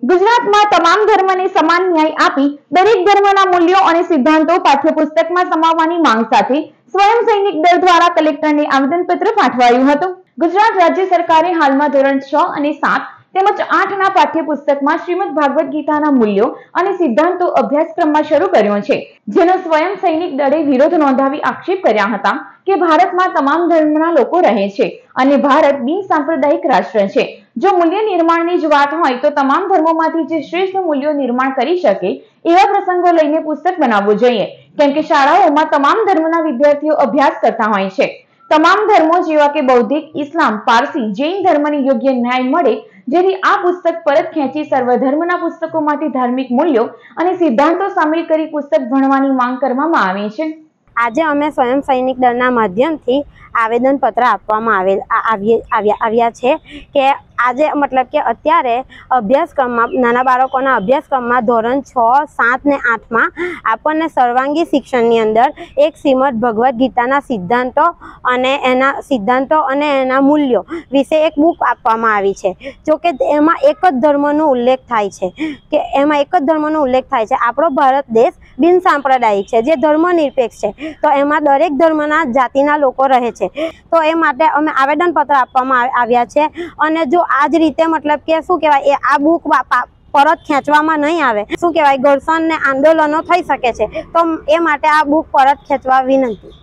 ગુજરાતમાં તમામ ધર્મને સમાન ન્યાય આપી દરેક ધર્મના મૂલ્યો અને સિદ્ધાંતો પાઠ્યપુસ્તકમાં સમાવવાની માંગ સાથે સ્વયં સૈનિક દળ દ્વારા કલેક્ટરને આવેદનપત્ર પાઠવાયું હતું। ગુજરાત રાજ્ય સરકારે હાલમાં ધોરણ 6 અને 7 તેમજ 8 ના પાઠ્યપુસ્તકમાં શ્રીમદ ભાગવત ગીતાના મૂલ્યો અને સિદ્ધાંતો અભ્યાસક્રમમાં શરૂ કર્યો છે, જેનો સ્વયં સૈનિક દળે વિરોધ નોંધાવી આક્ષેપ કર્યા હતા કે ભારતમાં તમામ ધર્મના લોકો રહે છે અને ભારત બિનસાંપ્રદાયિક રાષ્ટ્ર છે। જો મૂલ્ય નિર્માણની જ વાત હોય તો તમામ ધર્મોમાંથી જે શ્રેષ્ઠ મૂલ્યો નિર્માણ કરી શકે એવા પ્રસંગો લઈને પુસ્તક બનાવવું જોઈએ, કેમ કે શાળાઓમાં તમામ ધર્મના વિદ્યાર્થીઓ અભ્યાસ કરતા હોય છે। તમામ ધર્મો જેવા કે બૌદ્ધિક, ઇસ્લામ, પારસી, જૈન ધર્મને યોગ્ય ન્યાય મળે, જેથી આ પુસ્તક પરત ખેંચી સર્વધર્મના પુસ્તકોમાંથી ધાર્મિક મૂલ્યો અને સિદ્ધાંતો સામેલ કરી પુસ્તક ભણવાની માંગ કરવામાં આવી છે। આજે અમે સ્વયં સૈનિક દળના માધ્યમથી આવેદનપત્ર આપવામાં આવ્યા છે કે આજે મતલબ કે અત્યારે અભ્યાસક્રમમાં નાના બાળકોના અભ્યાસક્રમમાં ધોરણ 6, 7 ને 8માં આપણને સર્વાંગી શિક્ષણની અંદર એક શ્રીમદ ભગવદ્ ગીતાના સિદ્ધાંતો અને એના મૂલ્યો વિશે એક બુક આપવામાં આવી છે। જો કે એમાં એક જ ધર્મનો ઉલ્લેખ થાય છે આપણો ભારત દેશ બિનસાંપ્રદાયિક છે, જે ધર્મનિરપેક્ષ છે, તો એમાં દરેક ધર્મના જાતિના લોકો રહે છે। તો એ માટે અમે આવેદનપત્ર આપવામાં આવ્યા છે અને જો આ જ રીતે મતલબ કે શું કહેવાય આ બુક પરત ખેંચવામાં નહીં આવે, શું કહેવાય ઘર્ષણ ને આંદોલનો થઈ શકે છે, તો એ માટે આ બુક પરત ખેંચવા વિનંતી।